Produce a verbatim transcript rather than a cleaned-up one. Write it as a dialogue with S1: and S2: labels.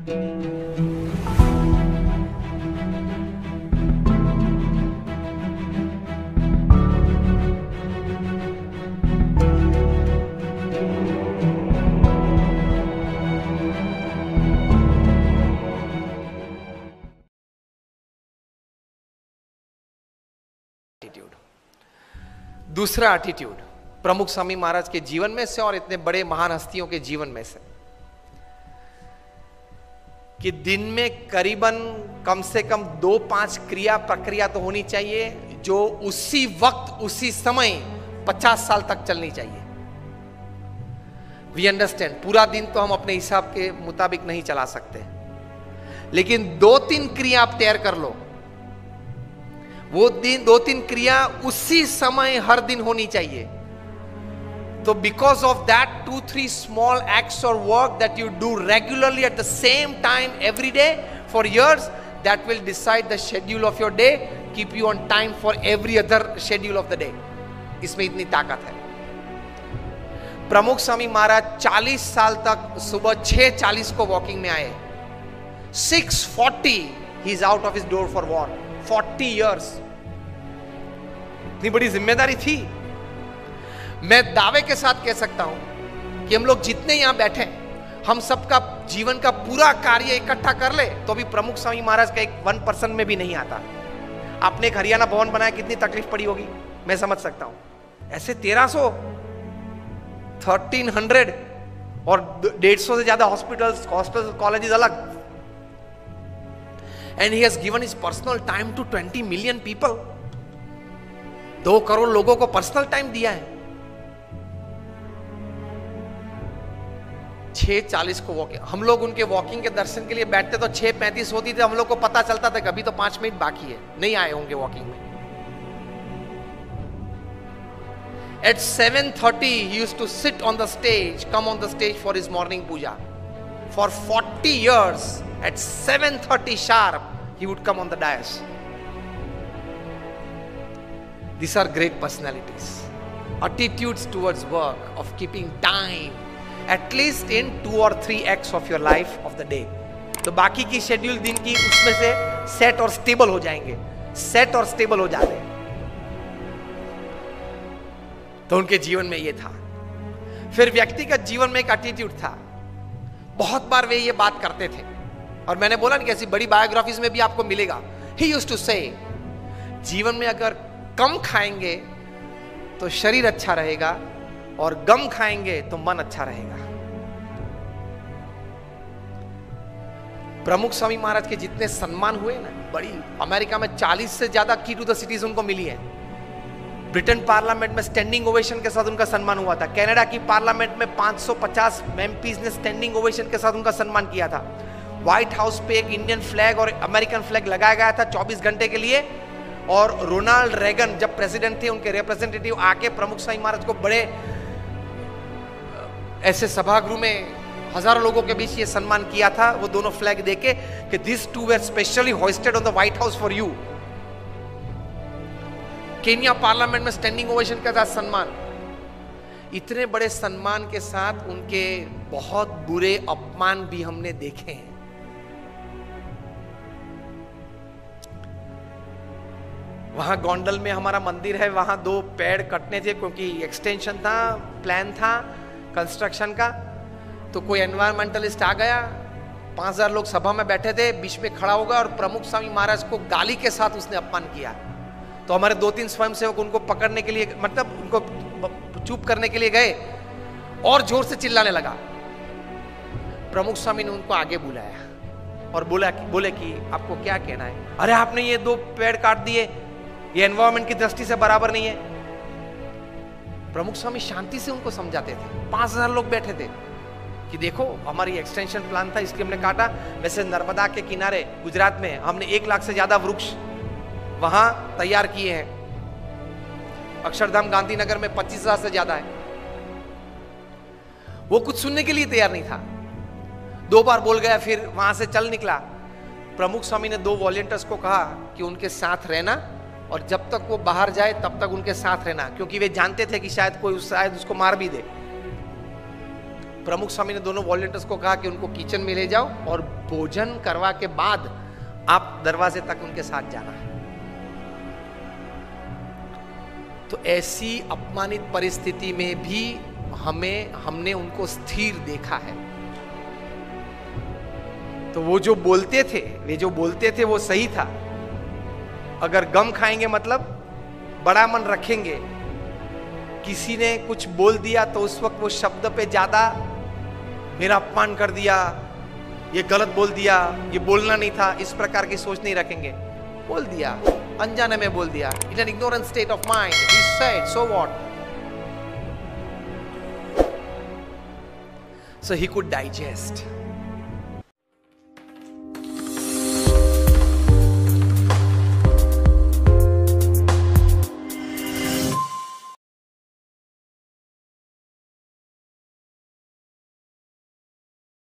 S1: दूसरा एटीट्यूड प्रमुख स्वामी महाराज के जीवन में से और इतने बड़े महान हस्तियों के जीवन में से, कि दिन में करीबन कम से कम दो पांच क्रिया प्रक्रिया तो होनी चाहिए जो उसी वक्त उसी समय पचास साल तक चलनी चाहिए। वी अंडरस्टैंड, पूरा दिन तो हम अपने हिसाब के मुताबिक नहीं चला सकते, लेकिन दो तीन क्रिया आप तैयार कर लो। वो दिन दो तीन क्रिया उसी समय हर दिन होनी चाहिए। तो because of that two three small acts और work that you do regularly at the same time every day for years, that will decide the schedule of your day, keep you on time for every other schedule of the day. इसमें इतनी ताकत है। प्रमुख स्वामी महाराज चालीस साल तक सुबह छह चालीस को वॉकिंग में आए। Six forty he is out of his door for walk. Forty years, इतनी बड़ी जिम्मेदारी थी। मैं दावे के साथ कह सकता हूं कि हम लोग जितने यहां बैठे, हम सबका जीवन का पूरा कार्य इकट्ठा कर ले तो भी प्रमुख स्वामी महाराज का एक वन परसेंट में भी नहीं आता। आपने एक हरियाणा भवन बनाया, कितनी तकलीफ पड़ी होगी, मैं समझ सकता हूं। ऐसे तेरह सौ थर्टीन हंड्रेड और डेढ़ सौ से ज्यादा हॉस्पिटल्स, हॉस्टल्स, कॉलेजेस अलग। And he has given his personal time to twenty million people. दो करोड़ लोगों को पर्सनल टाइम दिया है। छह चालीस को वॉकिंग, हम लोग उनके वॉकिंग के दर्शन के लिए बैठते तो छह पैंतीस होती थी, हम लोग को पता चलता था कभी तो पांच मिनट बाकी है, नहीं आए होंगे वॉकिंग में। At seven thirty he used to sit on the stage, come on the stage for his morning puja. For forty years at seven thirty sharp he would come on the dais. These are great personalities. Attitudes towards work, of keeping time at least in two or three acts of your life of the day. तो बाकी की schedule दिन की उसमें से set और stable हो जाएंगे, सेट और स्टेबल हो जाते हैं। तो उनके जीवन में ये था। फिर व्यक्तिगत जीवन में एक एटीट्यूड था। बहुत बार वे ये बात करते थे और मैंने बोला नहीं, ऐसी बड़ी बायोग्राफीज में भी आपको मिलेगा। He used to say, जीवन में अगर कम खाएंगे तो शरीर अच्छा रहेगा और गम खाएंगे तो मन अच्छा रहेगा। प्रमुख स्वामी महाराज के जितने सम्मान हुए ना, बड़ी अमेरिका में चालीस से ज्यादा की टू द सिटीज उनको मिली है। ब्रिटेन पार्लियामेंट में स्टैंडिंग ओवेशन के साथ उनका सम्मान हुआ था। कनाडा की पार्लियामेंट में पाँच सौ पचास एमपीज ने स्टैंडिंग ओवेशन के साथ उनका सम्मान किया था। व्हाइट हाउस पे एक इंडियन फ्लैग और अमेरिकन फ्लैग लगाया गया था चौबीस घंटे के लिए। और रोनाल्ड रेगन जब प्रेसिडेंट थे, उनके रिप्रेजेंटेटिव आके प्रमुख स्वामी महाराज को बड़े ऐसे सभागृह में हजारों लोगों के बीच ये सम्मान किया था, वो दोनों फ्लैग देके कि this two were specially hosted on the White House for you. Kenya parliament में स्टैंडिंग ओवेशन के साथ सम्मान। इतने बड़े सम्मान के साथ उनके बहुत बुरे अपमान भी हमने देखे हैं। वहां गोंडल में हमारा मंदिर है, वहां दो पेड़ कटने थे क्योंकि एक्सटेंशन था, प्लान था कंस्ट्रक्शन का। तो कोई एनवायरमेंटलिस्ट आ गया, पांच हजार लोग सभा में बैठे थे, बीच में खड़ा होगा और प्रमुख स्वामी महाराज को गाली के साथ उसने अपमान किया। तो हमारे दो तीन स्वयंसेवक उनको पकड़ने के लिए, मतलब उनको चुप करने के लिए गए और जोर से चिल्लाने लगा। प्रमुख स्वामी ने उनको आगे बुलाया और बोला बोले कि आपको क्या कहना है? अरे आपने ये दो पेड़ काट दिए, ये एनवायरमेंट की दृष्टि से बराबर नहीं है। प्रमुख स्वामी शांति से उनको समझाते थे। पांच हजार लोग बैठे थे कि देखो हमारी एक्सटेंशन प्लान था, इसलिए हमने काटा। वैसे नर्मदा के किनारे गुजरात में हमने एक लाख से ज्यादा वृक्ष वहां तैयार किए हैं। अक्षरधाम गांधीनगर में पच्चीस हजार से ज्यादा है। वो कुछ सुनने के लिए तैयार नहीं था। दो बार बोल गया, फिर वहां से चल निकला। प्रमुख स्वामी ने दो वॉलंटियर्स को कहा कि उनके साथ रहना और जब तक वो बाहर जाए तब तक उनके साथ रहना, क्योंकि वे जानते थे कि शायद कोई शायद उसको मार भी दे। प्रमुख स्वामी ने दोनों वॉलंटियर्स को कहा कि उनको किचन में ले जाओ और भोजन करवा के बाद आप दरवाजे तक उनके साथ जाना। तो ऐसी अपमानित परिस्थिति में भी हमें हमने उनको स्थिर देखा है। तो वो जो बोलते थे वे जो बोलते थे वो सही था। अगर गम खाएंगे मतलब बड़ा मन रखेंगे, किसी ने कुछ बोल दिया तो उस वक्त वो शब्द पे ज्यादा मेरा अपमान कर दिया, ये गलत बोल दिया, ये बोलना नहीं था, इस प्रकार की सोच नहीं रखेंगे। बोल दिया, अनजाने में बोल दिया, in an ignorant state of mind, he said, so what. So he could digest.